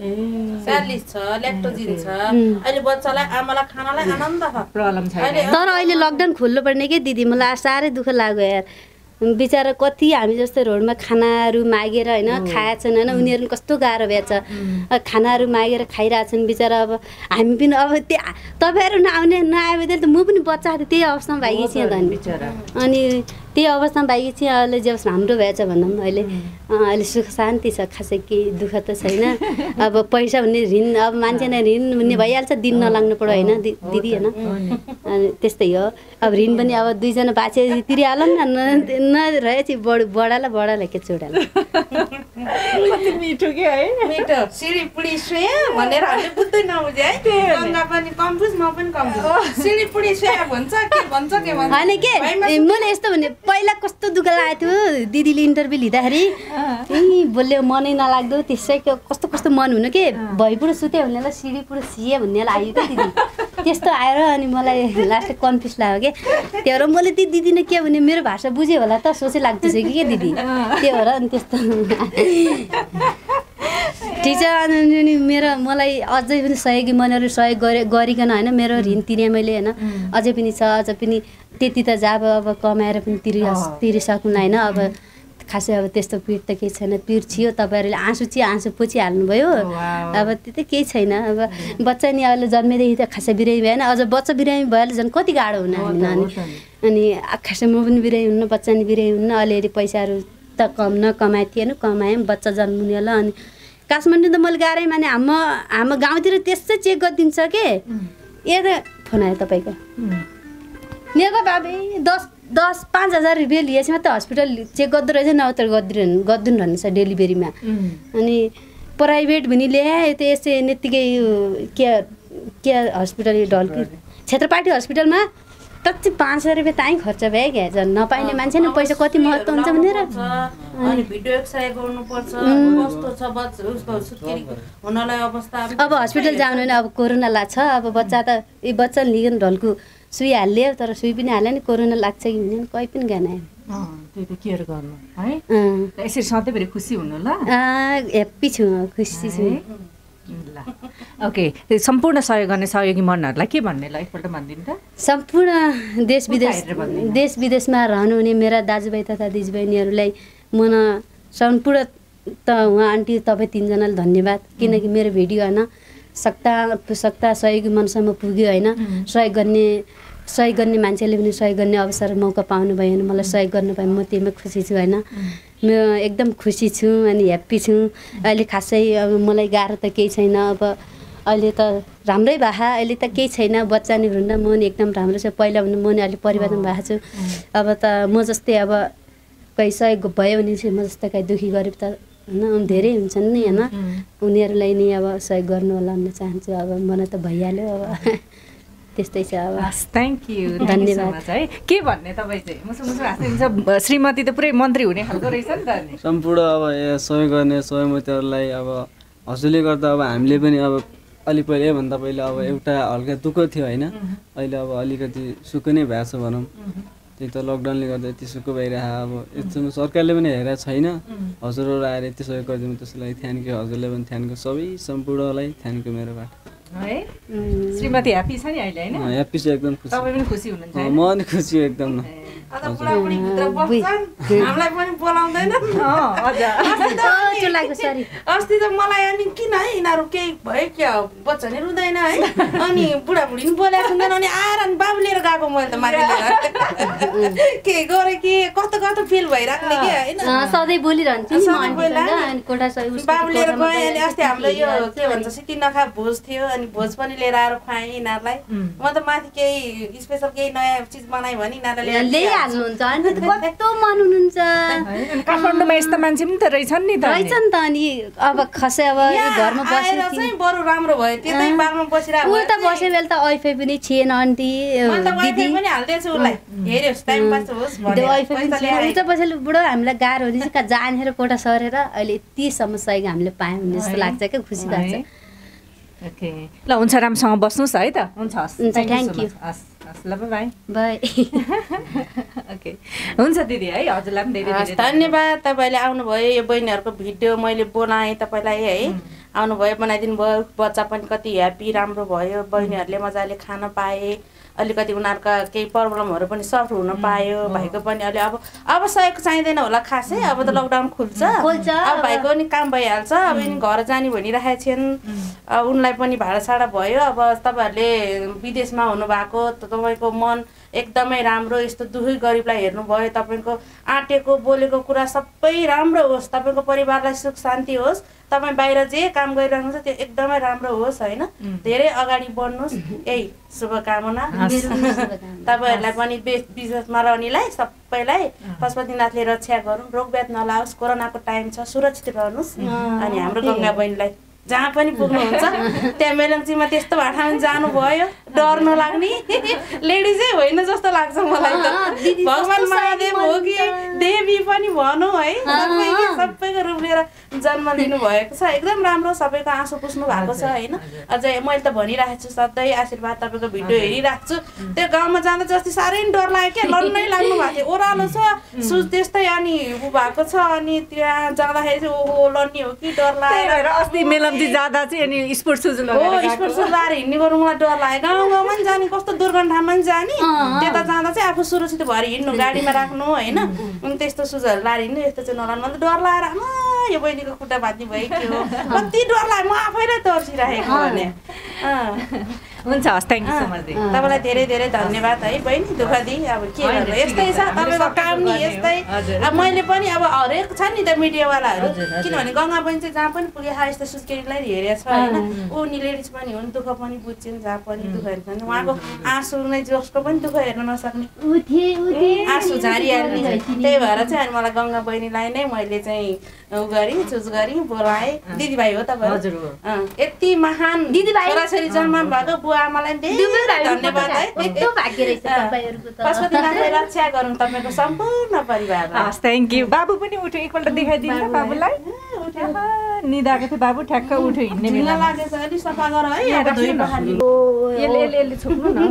चालिस छ ल्याक्टोजिन छ अहिले बच्चालाई आमालाई खानालाई आनन्द छ प्रब्लम छैन तर अहिले लकडाउन खोल्नु पर्ने के दिदी मलाई साह्रै दुःख लाग्यो यार बिचरा कति हामी जस्तो रोडमा खानाहरू मागेर होइन खाएछन् होइन उनीहरू कस्तो गाह्रो भएछ खानाहरू मागेर खाइरहेछन् बिचरा अब हामी पनि अब त्यो तपाईँहरू नआउने नआए भने त म पनि बच्चा त्यही अवस्थामा भइगएछु त अनि त्यही अवस्थामा बाइक चाहिँ अहिले जे होस् राम्रो भएछ भनौँ अहिले अहिले सुख शान्ति छ खासै केही दुःख त छैन अब पैसा भन्ने ऋण अब मान्छे नै ऋण भन्ने भइहाल्छ दिन नलाग्नु पर्यो होइन दिदी होइन अनि त्यस्तै हो अब ऋण पनि अब दुईजना बाछे तिरिहालौँ न नरहेपछि बड बडाला बडाला के चोडाला मिठो के है मिठो सिडी पुडी श्रेया भनेर हामीले बुझ्दै नबुझे है गङ्गा पनि कम्फ्युज म पनि कम्फ्युज सिडी पुडी श्रेया भन्छ के भन्छ के भन्छ होइन के मैले यस्तो भने पहिला कस्तो दुःख लागेको थियो दिदीले इन्टरभ्यू लिँदाखेरि ए बोल्यो मनै नलाग्दो त्यसै कस्तो कस्तो मन हुनु के भइपुरो सुत्यो भन्नेलाई सिडी पुरो सिए भन्नेलाई आयो क्या दिदी त्यस्तो आएर अनि मलाई लास्ट कन्फ्युज लाग्यो क्या त्यही भएर मैले त्यो दिदीले के भने मेरो भाषा बुझ्यो होला त सोचै लाग्दैछ कि के दिदी त्यही भएर अनि त्यस्तो ठिक छ अनि मेरो मलाई अझै पनि सहयोगी मनहरू सहयोग गरे गरिकन होइन मेरो ऋण तिरेँ मैले होइन अझै पनि छ अझ पनि त्यति त जाब अब कमाएर पनि तिरि तिरिसक्नु होइन अब खासै अब त्यस्तो पिर त केही छैन पिर छियो तपाईँहरूले आँसु चाहिँ आँसु पोछिहाल्नुभयो अब त्यो त केही छैन अब बच्चा नि अहिले जन्मेदेखि त खासै बिरामी भएन अझ बच्चा बिरामी भएर झन् कति गाह्रो हुन हामी नानी अनि खासै म पनि बिरामी हुन्न बच्चा नि बिरामी हुन्न अलिअलि पैसाहरू त कम नकमाएको थिएन कमाएँ बच्चा जन्मुने होला अनि काठमाडौँ त मैले गाह्रै माने हाम्रो हाम्रो गाउँतिर त्यसै चेक गरिदिन्छ के ए त फोन आयो तपाईँको नेको बाबे दस दस पाँच हजार रुपियाँ लिएपछि मात्रै हस्पिटल चेक गर्दो रहेछ नत्र गरिदिनु गरिदिनु रहेछ डेलिभरीमा अनि प्राइभेट पनि ल्याए त्यो यसै यत्तिकै केयर केयर हस्पिटल ढल्की क्षेत्रपाटी हस्पिटलमा टच्ची पाँच सय रुपियाँ त्यहीँ खर्च भयो क्या झन् नपाइने मान्छे नि पैसा कति महत्त्व हुन्छ भनेर अनि भिडियो एक्सरे गर्नुपर्छ कस्तो छ बच्चा उसको सुत्केरी हुनलाई अवस्था अब हस्पिटल जानु भने अब कोरोना लाग्छ अब बच्चा त ए बच्चा लिगन ढल्कु सुई हाल्यो तर सुई पनि हाल्यो नि कोरोना लाग्छ कि हुँदैन कहीँ पनि गएन त्यही त केयर गर्नु है यसरी सधैँभरि खुसी हुनु ल ह्याप्पी छु खुसी छु ल ओके सम्पूर्ण सहयोग गर्ने सहयोगी मनहरूलाई के भन्ने ल एकपल्ट भनिदिनु त सम्पूर्ण देश विदेश देश विदेशमा रहनुहुने मेरा दाजुभाइ तथा दिदीबहिनीहरूलाई मन सम्पूर्ण त उहाँ आन्टी तपाईँ तिनजनालाई धन्यवाद किनकि मेरो भिडियो होइन सक्ता सक्ता सहयोगी मनसम्म पुग्यो होइन सहयोग गर्ने सहयोग गर्ने मान्छेले पनि सहयोग गर्ने अवसर मौका पाउनुभयो भने मलाई सहयोग गर्नु पाएँ म त्यहीमा खुसी छु होइन म एकदम खुसी छु अनि ह्याप्पी छु अहिले खासै अब मलाई गाह्रो त केही छैन अब अहिले त राम्रै भएको अहिले त केही छैन बच्चा नि हुँदा म नि एकदम राम्रो छ पहिला भन्दा म नि अहिले परिवर्तन भएको छु अब त म जस्तै अब कोही सहयोग भयो भने चाहिँ म जस्तै कोही दुखी गरिब त होइन धेरै हुन्छन् नि होइन उनीहरूलाई नि अब सहयोग गर्नु होला भन्न चाहन्छु अब मलाई त भइहाल्यो अब त्यस्तै छ अब थ्याङ्क यू धन्यवाद है के भन्ने तपाईँ चाहिँ मुसु मुसु हाँस्नुहुन्छ श्रीमती त पुरै मन्त्री हुने खालको रहेछ नि त सम्पूर्ण अब सहयोग गर्ने सहमतिहरूलाई अब हजुरले गर्दा अब हामीले पनि अब अलि पहिले भन्दा पहिला अब एउटा हल्का दुःख थियो होइन अहिले अब अलिकति सुख नै भएको छ भनौँ त्यही त लकडाउनले गर्दा यति सुख भइरहेको अब यस्तो सरकारले पनि हेरेको छैन हजुरहरू आएर यति सहयोग गरिदिनु त्यसको लागि थ्याङ्क यू हजुरले पनि थ्याङ्क यू सबै सम्पूर्णलाई थ्याङ्क यू मेरोबाट है श्रीमती ह्याप्पी छ नि अहिले हैन ह्याप्पी छ एकदम खुसी तपाईँ पनि खुसी हुनुहुन्छ म पनि खुसी एकदम न बुढाबुढी भित्र बस्छन् हामीलाई पनि बोलाउँदैन अस्ति त मलाई अनि किन है यिनीहरू केही भयो क्या बच्चा नि रुँदैन है अनि बुढाबुढी नि बोलाएको सुन्दैन अनि आएर अनि बाबु लिएर गएको मैले त माथि लिएर के गरेँ कि कस्तो कस्तो फिल भइराख्ने कि होइन सधैँ बोलिरहन्छु बाबु लिएर गएँ अनि अस्ति हाम्रो यो के भन्छ सिटी नखा भोज थियो अनि भोज पनि लिएर आएर खुवाएँ यिनीहरूलाई म त माथि केही स्पेसल केही नयाँ चिज बनाएँ भने यिनीहरूलाई ल्याइहाल्नुहुन्छ अनि कस्तो मन हुनुहुन्छ काठमाडौँमा यस्ता मान्छे पनि त रहेछन् नि त रहेछन् त अनि अब खसै अब घरमा बसेर चाहिँ बरु राम्रो भयो त्यतै बारमा बसिरहेको उ त बसे बेला त वाइफाई पनि थिएन आन्टी दिदी पनि हाल्दैछु उसलाई हेर्योस् टाइम पास होस् भनेर वाइफाई पनि थिएन उ त बसेले बुढो हामीलाई गाह्रो हुने चाहिँ जानेर कोठा सरेर अहिले यति समस्या हामीले पायौँ भन्ने जस्तो लाग्छ क्या खुसी लाग्छ ओके ल हुन्छ राम्रोसँग बस्नुहोस् है त हुन्छ हस् हुन्छ थ्याङ्क यू हस् हस् ल बाई बाई ओके हुन्छ दिदी है हजुरलाई पनि धेरै धेरै धन्यवाद तपाईँले आउनुभयो यो बहिनीहरूको भिडियो मैले बनाएँ तपाईँलाई है आउनुभयो बनाइदिनु भयो बच्चा पनि कति ह्याप्पी राम्रो भयो बहिनीहरूले मजाले खान पाए अलिकति उनीहरूका केही प्रब्लमहरू पनि सल्भ हुन पायो भाइको पनि अलि अब अब सहयोग चाहिँदैन होला खासै अब त लकडाउन खुल्छ अब भाइको नि काम भइहाल्छ अब यिनी घर जाने भनिरहेका छिन् उनलाई पनि भाडासाडा भयो अब तपाईँहरूले विदेशमा हुनुभएको तपाईँको मन एकदमै राम्रो। यस्तो दुखी गरिबलाई हेर्नुभयो, तपाईँको आँटेको बोलेको कुरा सबै राम्रो होस्, तपाईँको परिवारलाई सुख शान्ति होस्, तपाईँ बाहिर जे काम गरिरहनुहुन्छ त्यो एकदमै राम्रो होस् होइन। धेरै अगाडि बढ्नुहोस्, यही शुभकामना। तपाईँहरूलाई पनि बिजनेसमा रहनेलाई सबैलाई पशुपतिनाथले रक्षा गरौँ, रोगव्याध नलाओस्, कोरोनाको टाइम छ, सुरक्षित रहनुहोस्। अनि हाम्रो गङ्गा बहिनीलाई जहाँ पनि पुग्नुहुन्छ त्यहाँ मेलम्चीमा त्यस्तो भाटामा जानुभयो डर नलाग्ने लेडिजै होइन जस्तो लाग्छ मलाई त। भगवान् महादेव हो कि देवी पनि भनौँ है, सबैको सबैको रूप लिएर जन्म लिनु भएको छ। एकदम राम्रो, सबैको आँसु पुस्नु भएको छ होइन। अझै मैले त भनिरहेको छु सधैँ आशीर्वाद तपाईँको भिडियो हेरिरहेको छु। त्यो गाउँमा जाँदा जस्तै साह्रै डर लाग्यो क्या, लड्नै लाग्नु भएको थियो। ओह्रालो छ सुज त्यस्तै अनि ऊ भएको छ, अनि त्यहाँ जाँदाखेरि चाहिँ ओहो लड्ने हो कि डर लागेर अस्ति मेलम्ची जाँदा चाहिँ अनि स्पोर्ट सुज हो स्पोर्ट सुज लगाएर हिँड्ने गर्नु मलाई डर लाग्यो। गाउँ गाउँमा पनि जाने, कस्तो दुर्घटनामा पनि जाने, त्यता जाँदा चाहिँ आफू सुरक्षित भएर हिँड्नु, गाडीमा राख्नु होइन। अनि त्यस्तो सुजहरू लाएर हिँड्नु, यस्तो चाहिँ नलानु। मलाई डर लागेर आमा यो बहिनीको खुट्टा भाँच्ने भयो के हो, कति डर लाग्यो, म आफैलाई तर्सिरहेको भने। हुन्छ, हस्, थ्याङ्क यू सो मच। तपाईँलाई धेरै धेरै धन्यवाद है बहिनी, दुःख दिएँ। अब के गर्नु, यस्तै छ तपाईँको काम नि यस्तै। अब मैले पनि अब हरेक छ नि त मिडियावालाहरू, किनभने गङ्गा बहिनी चाहिँ जहाँ पनि पुगे यस्तो सुस्केरीलाई हेरेको छ होइन। ऊ नि लेडिज पनि हुन्, दुःख पनि बुझ्छन्, जहाँ पनि दुःख हेर्छन्। उहाँको आँसु नै जसको पनि दुःख हेर्न नसक्ने, आँसु झारिहाल्ने। त्यही भएर चाहिँ अनि मलाई गङ्गा बहिनीलाई नै मैले चाहिँ ऊ गरेँ, चुज गरेँ, बोलाएँ। दिदीभाइ हो तपाईँहरू, यति महान दिदीभाइ छोराछोरी जन्म भएको बुवा आमालाई धेरै धन्यवाद है। पशुपतिनाथले रक्षा गरौँ तपाईँको सम्पूर्ण परिवारलाई। हस्, थ्याङ्क यू। बाबु पनि उठ्यो, एकपल्ट देखाइदिनु बाबुलाई। निदाएको थियो बाबु, ठ्याक्क उठ्यो हिँड्ने बेला लागेछ। अलि सफा गर है, यसले यसले यसले छोप्नु न।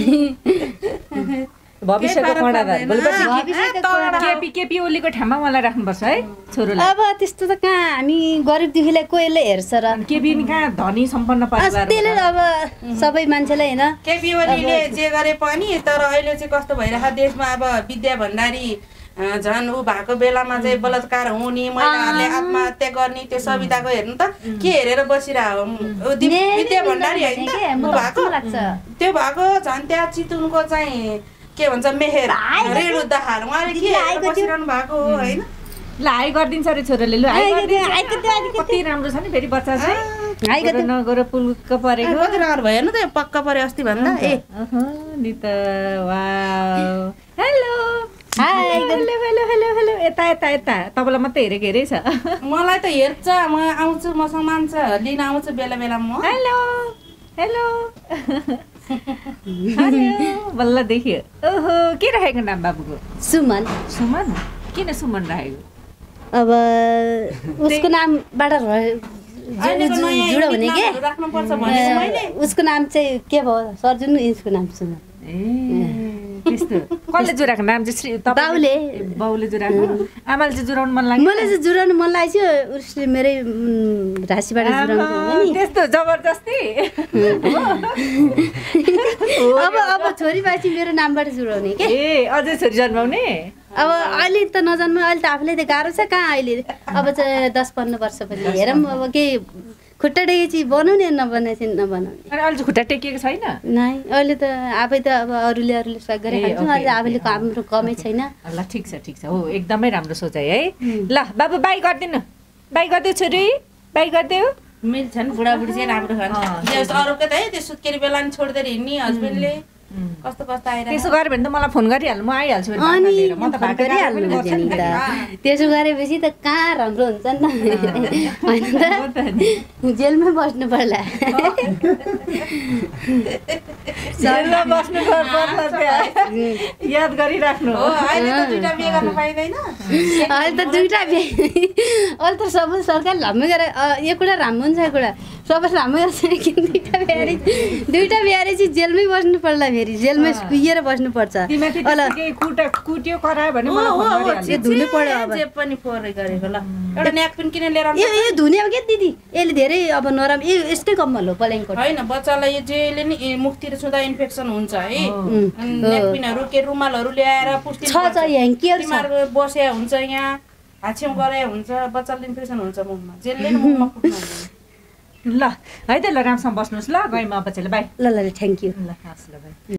भविष्यको कडादार केपी केपी ओलीको ठाउँमा मलाई राख्नुपर्छ है छोरोलाई। अब त्यस्तो त कहाँ, हामी गरिब दुखीलाई कोहीले हेर्छ र। केपी नि कहाँ धनी सम्पन्न परिवार, त्यसले अब सबै मान्छेलाई होइन। केपी ओलीले जे गरे पनि, तर अहिले चाहिँ कस्तो भइरहेको देशमा, अब विद्या भण्डारी झन् ऊ भएको बेलामा चाहिँ बलात्कार हुने, महिलाहरूले आत्महत्या गर्ने, त्यो सविताको हेर्नु त के हेरेर बसिरह विद्या भण्डारी होइन त भएको। त्यो भएको झन् त्यहाँ चितुनको चाहिँ के भन्छ मेहेर रेणु दाहार, उहाँले के हेरेर बसिरहनु भएको हो होइन। ल हाई गरिदिन्छ अरे छोराले, लु हाई गरिदिन्छ। कति राम्रो छ नि फेरि बच्चा चाहिँ, नगएर पुल्क परेको। कति राम्रो भयो हेर्नु त, पक्का परे अस्ति भन्दा। ए नि त wow, hello hi, hello hello hello hello, यता यता यता तपाईँलाई मात्रै हेरेको हेरै छ। मलाई त हेर्छ, म आउँछु, मसँग मान्छ, लिन आउँछु बेला बेलामा। हेलो हेलो हेलो, बल्ल देखियो। ओहो, के राखेको नाम बाबुको? सुमन। सुमन? किन सुमन राखेको? अब उसको नामबाट जुडो हुने के उसको नाम चाहिँ के भयो सर्जुन, उसको नाम सुमन। त्यस्तो कसले जुराएको नाम चाहिँ? बाउले। बाउले जुराएको? आमाले चाहिँ जुराउनु मन लाग्यो? मलाई चाहिँ जुराउनु मन लागेको थियो, उसले मेरै राशिबाट जुराउनु। त्यस्तो जबरजस्ती? अब अब छोरी पछि मेरो नामबाट जुराउने के। ए अझै छोरी जन्माउने? अब अहिले त नजन्म, अहिले त आफूलाई त गाह्रो छ कहाँ अहिले। अब चाहिँ दस पन्ध्र वर्ष पछि हेरौँ, अब के खुट्टा टेके चाहिँ बनाउने नबनाए चाहिँ नबनाउने। अनि अहिले चाहिँ खुट्टा टेकिएको छैन? नै, अहिले त आफै त अब अरूले अरूले सहयोग गरेर खान्छौँ, अहिले आफूले हाम्रो कमै छैन। ल ठिक छ ठिक छ, हो एकदमै राम्रो सोचाइ है। ल बाबु बाई गरिदिनु, बाई गरिदेऊ छोरी, बाई गरिदेऊ। मिल्छ नि, बुढाबुढी चाहिँ राम्रो खान्छ। अरूको त है त्यो सुत्केरी बेला नि छोडिदिएर हिँड्ने हस्बेन्डले कस्तो कस्तो आएर। त्यसो गऱ्यो भने त मलाई फोन गरिहाल्नु, म आइहाल्छु। अनि त्यसो गरेपछि त कहाँ राम्रो हुन्छ नि त, होइन त जेलमै बस्नु पर्ला। जेलमा बस्नु पर्ला, याद गरिराख्नु। अहिले त दुईटा बिहे गर्न पाइँदैन, अहिले त दुईटा बिहे, अहिले त सबै सरकारले लामै गरेर एक कुरा राम्रो हुन्छ, एक कुरा सबै लामै गर्छ कि दुईटा बिहारी दुईटा बिहारी चाहिँ जेलमै बस्नु पर्ला, फेरि जेलमै कुहिएर बस्नुपर्छ। कुट्यो करायो भने मलाई धुनु पर्यो। अब जे पनि फोहोरै गरेको ल एउटा न्यापकिन किन लिएर यो यो धुने हो के दिदी, यसले धेरै अब नराम्रो, यो यसकै कम्मल हो पल्याङको होइन। बच्चालाई यो जेले नि मुखतिर छुँदा इन्फेक्सन हुन्छ है। न्यापकिनहरू के रुमालहरू ल्याएर पुष्टि छ छ ह्याङ्कीहरू बिमार बस्या हुन्छ, यहाँ हाछ्यौँ गरे हुन्छ, बच्चाले इन्फेक्सन हुन्छ मुखमा, जेलले नि मुखमा फुट्नु हुन्छ। ल है त, ल राम्रोसँग बस्नुहोस् ल, गएँ म बच्चाले, बाई। ल ल थ्याङ्क यू। ल हस् ल बाई।